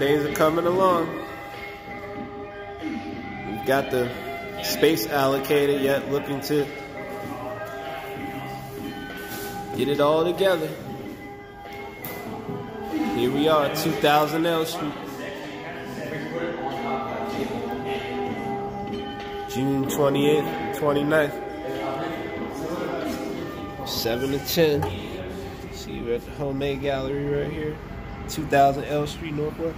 things are coming along. We've got the space allocated, yet looking to get it all together. Here we are, 2000 L Street. June 28th, 29th. 7 to 10. See, we're at the Homemade Gallery right here. 2000 L Street, Northwest.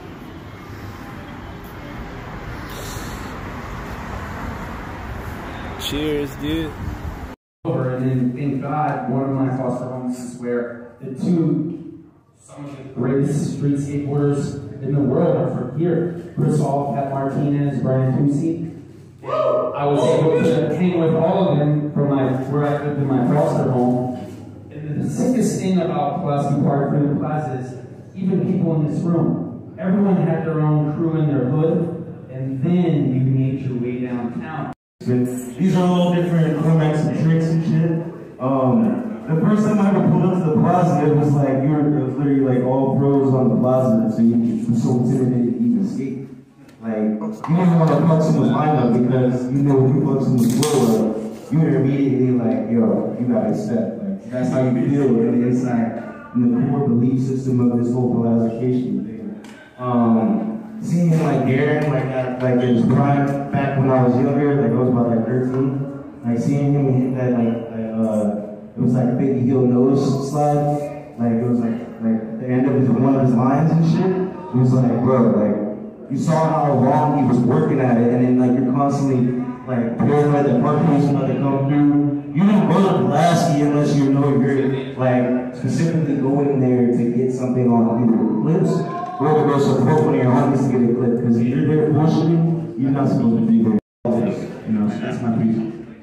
Cheers, dude. And then, thank God, one of my foster homes is where some of the greatest street skateboarders in the world are from here. Chris Hall, Pat Martinez, Brian Tucci. I was able to hang with all of them from where I lived in my foster home. And the sickest thing about Pulaski Park, Freedom Plaza is even people in this room. Everyone had their own crew in their hood, and then you made your way downtown. These are all different formats and tricks and shit. The first time I ever pulled up to the plaza, it was literally like all pros on the plaza, so you were so intimidated to even skate. Like, you didn't want to fuck someone's mind up because you know if you fuck someone's floor up, you were immediately like, yo, you gotta accept. Like, that's how you feel in the inside, in the core belief system of this whole Pulaskification thing. Seeing him like Garen, like in his prime back when I was younger, like I was about like 13, like seeing him hit that it was like a baby heel nose slide, like it was like the end of one of his lines and shit. It was like, bro, like you saw how long he was working at it, and then like you're constantly like paranoid that park police about to come through. You don't go to Pulaski unless you know you're like specifically going there to get something on either clips or to go support one of your homies to get a clip. Because if you're there bullshitting, you're not supposed to be there. You know, so that's my piece.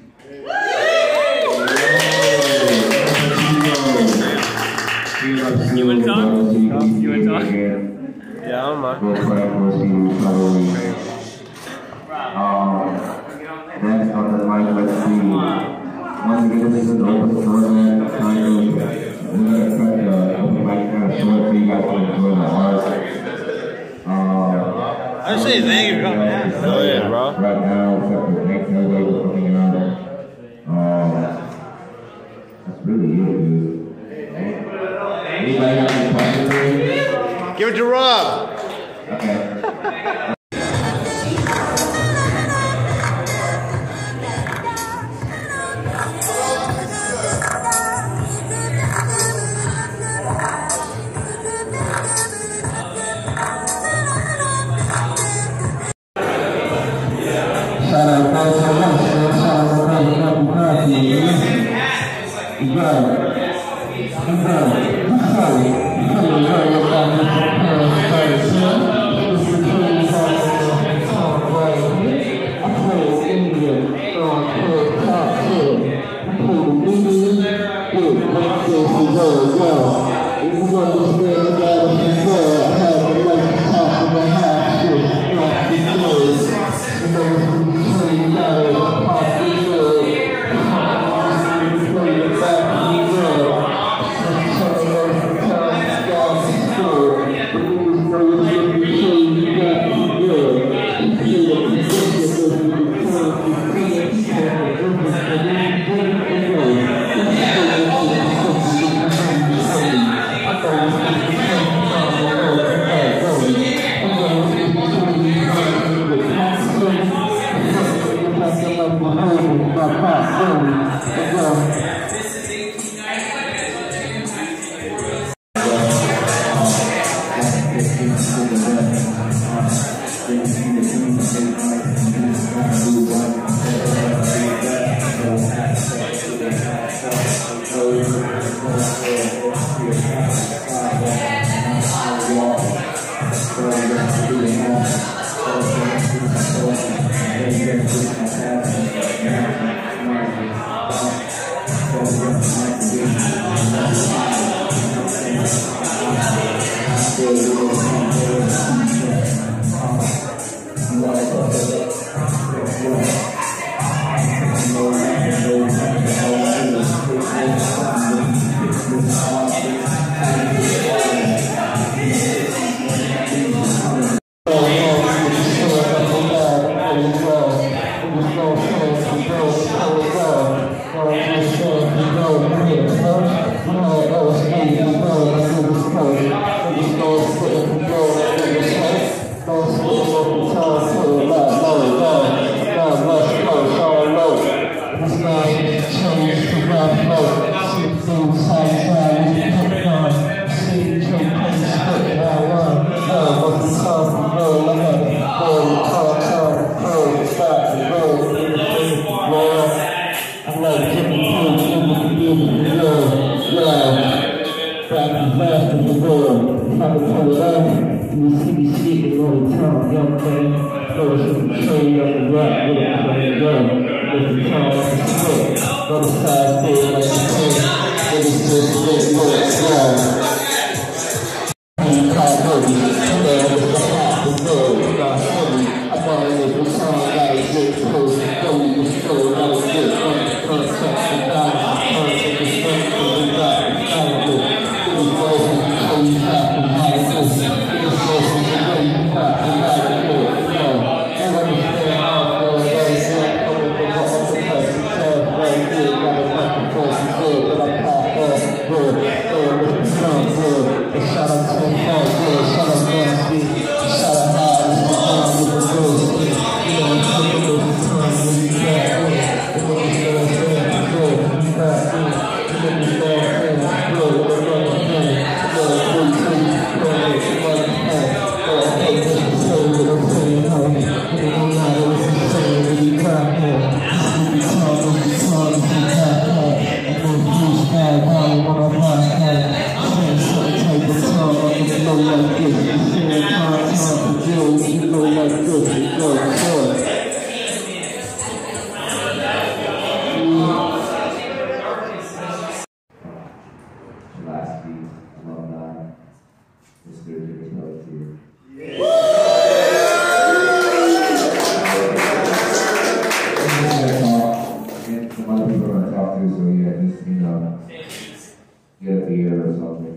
You want to talk? You want to talk? Yeah, I'm on. That's on the mic, let's see. Once again, this is an open format, kind of, we're going to cut the open mic kind of short so you guys can enjoy the art. I say thank you. Oh yeah, bro. Right now, except for next Thursday, we're coming around there. That's really it, dude. Anybody have any questions? Give it to Rob. Okay. fast in the world. Trying to pull it up. You see me speaking all the time, young man. Notice the trade on the rock, with a plain girl. With the tongue off the split. Go to side, stay like the pain. With the still split, go to slide. Pain caught heavy. There was the hot, the world, not heavy. I thought it was the song, got a good post. Don't even show, not a good one. Concept, the balance, the concept, the strength, the got the calendar. It was frozen, so you have to hide this. It was frozen, so you have to hide it. You understand how I feel, that is it. Coming from the upper class, you tell right here, got a fucking person good, but I pop off good. With the sun good. A shout out to the phone good. Shout out Nancy. Shout out Hobbs. This is the time with the good. You know, I'm taking over the time when you back in. You know what I'm saying? Good. You back in. You know what I'm saying? Good. What I'm saying? Good. Good. Good. Pulaski, alumni, Mr. Pelletier. Some other people are going to talk to, so yeah, just, you know, get a beer or something.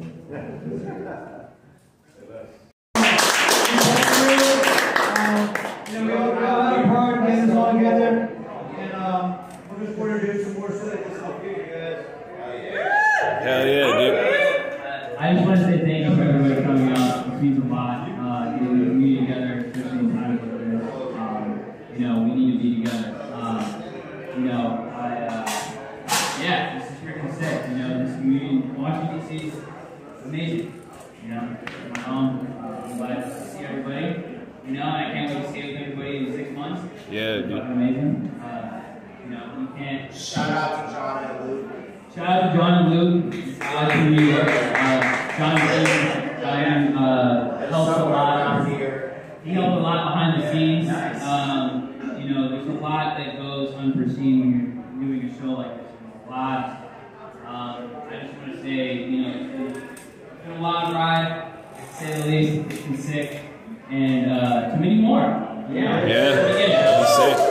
We all had a part getting this all together, and we're just going to do some more stuff for you guys. Hell yeah, dude. I just want to say thank you for everybody coming out. It means a lot. Getting the community together, especially in times like this. You know, we need to be together. You know, yeah, this is freaking sick. You know, this community, Washington DC is amazing. You know, my home. I'm glad to see everybody. You know, and I can't wait to see everybody in 6 months. Yeah, dude. Amazing. You know, you can't. Shout out to John and Luke. Shout out to John and Luke. Glad to meet you. John and Luke, helped a lot here. He helped a lot behind the scenes. You know, there's a lot that goes unforeseen when you're doing a show like this. There's a lot. I just want to say, you know, it's been a long ride, to say the least. It's been sick. And to many more. Yeah. Yeah. Sick.